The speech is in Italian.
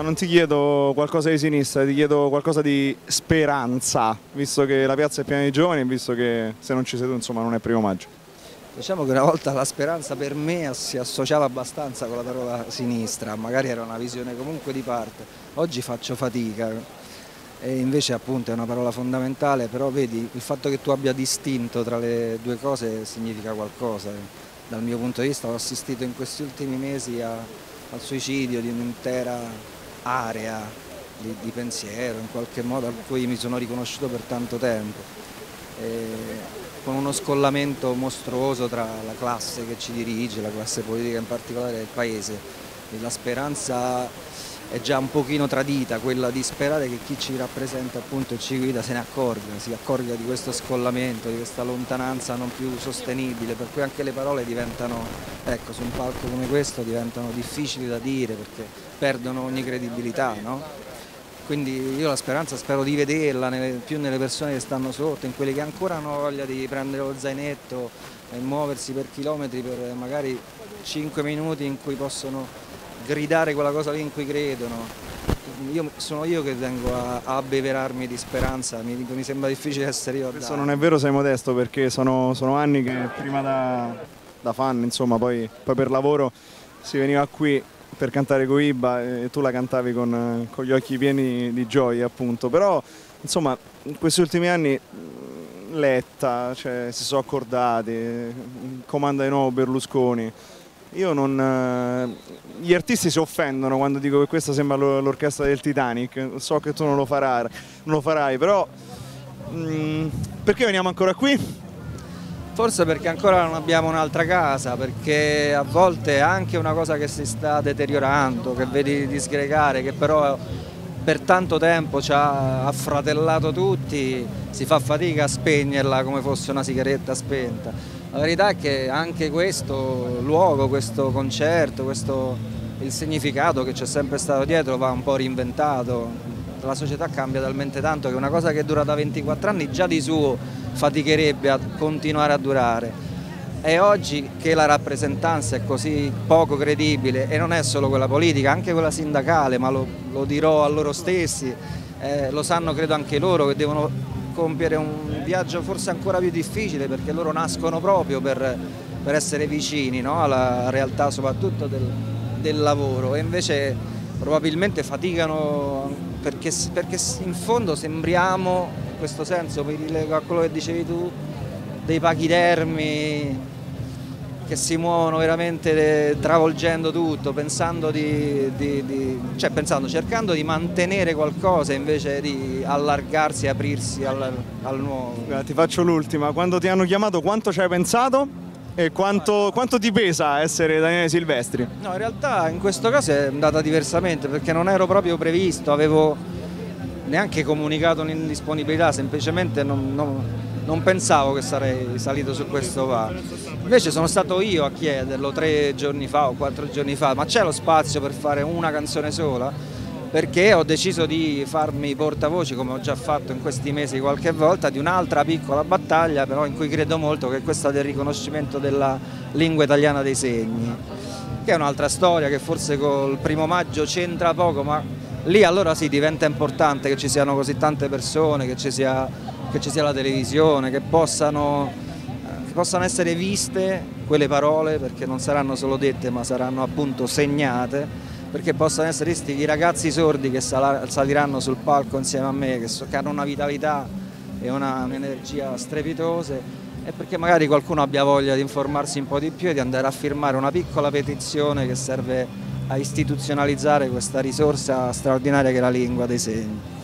non ti chiedo qualcosa di sinistra, ti chiedo qualcosa di speranza, visto che la piazza è piena di giovani e visto che se non ci sei tu, insomma, non è primo maggio. Diciamo che una volta la speranza per me si associava abbastanza con la parola sinistra, magari era una visione comunque di parte. Oggi faccio fatica e invece appunto è una parola fondamentale, però vedi, il fatto che tu abbia distinto tra le due cose significa qualcosa. Dal mio punto di vista ho assistito in questi ultimi mesi al suicidio di un'intera area di pensiero, in qualche modo, a cui mi sono riconosciuto per tanto tempo. Con uno scollamento mostruoso tra la classe che ci dirige, la classe politica in particolare del paese. E la speranza è già un pochino tradita, quella di sperare che chi ci rappresenta appunto e ci guida se ne accorga, si accorga di questo scollamento, di questa lontananza non più sostenibile, per cui anche le parole diventano, ecco, su un palco come questo diventano difficili da dire perché perdono ogni credibilità, no? Quindi io la speranza spero di vederla più nelle persone che stanno sotto, in quelli che ancora hanno voglia di prendere lo zainetto e muoversi per chilometri per magari 5 minuti in cui possono gridare quella cosa lì in cui credono. Sono io che vengo a abbeverarmi di speranza, mi sembra difficile essere io a Questo dare. non è vero, sei modesto, perché sono anni che prima da fan, insomma, poi per lavoro si veniva qui per cantare Coiba e tu la cantavi con gli occhi pieni di gioia, appunto. Però insomma in questi ultimi anni Letta, cioè, si sono accordati, comanda di nuovo Berlusconi. Io non, gli artisti si offendono quando dico che questa sembra l'orchestra del Titanic, so che tu non lo farai, però perché veniamo ancora qui? Forse perché ancora non abbiamo un'altra casa, perché a volte è anche una cosa che si sta deteriorando, che vedi disgregare, che però per tanto tempo ci ha affratellato tutti, si fa fatica a spegnerla come fosse una sigaretta spenta. La verità è che anche questo luogo, questo concerto, il significato che c'è sempre stato dietro va un po' reinventato. La società cambia talmente tanto che una cosa che dura da 24 anni già di suo faticherebbe a continuare a durare. E oggi che la rappresentanza è così poco credibile, e non è solo quella politica, anche quella sindacale, ma lo dirò a loro stessi, lo sanno credo anche loro che devono compiere un viaggio forse ancora più difficile, perché loro nascono proprio per essere vicini, no? Alla realtà soprattutto del lavoro, e invece probabilmente faticano perché in fondo sembriamo, in questo senso, mi rilego a quello che dicevi tu, dei pachidermi che si muovono veramente travolgendo tutto, cercando di mantenere qualcosa invece di allargarsi e aprirsi al nuovo. Ti faccio l'ultima, quando ti hanno chiamato quanto ci hai pensato? E quanto ti pesa essere Daniele Silvestri? No, in realtà in questo caso è andata diversamente, perché non ero proprio previsto, avevo neanche comunicato un'indisponibilità, semplicemente non pensavo che sarei salito su questo va. Invece sono stato io a chiederlo 3 giorni fa o 4 giorni fa, ma c'è lo spazio per fare una canzone sola? Perché ho deciso di farmi portavoce, come ho già fatto in questi mesi qualche volta, di un'altra piccola battaglia, però in cui credo molto, che è questa del riconoscimento della lingua italiana dei segni, che è un'altra storia che forse col 1° maggio c'entra poco, ma lì allora sì diventa importante che ci siano così tante persone, che ci sia la televisione, che possano essere viste quelle parole, perché non saranno solo dette ma saranno appunto segnate, perché possano essere visti i ragazzi sordi che saliranno sul palco insieme a me, che hanno una vitalità e un'energia strepitose, e perché magari qualcuno abbia voglia di informarsi un po' di più e di andare a firmare una piccola petizione che serve a istituzionalizzare questa risorsa straordinaria che è la lingua dei segni.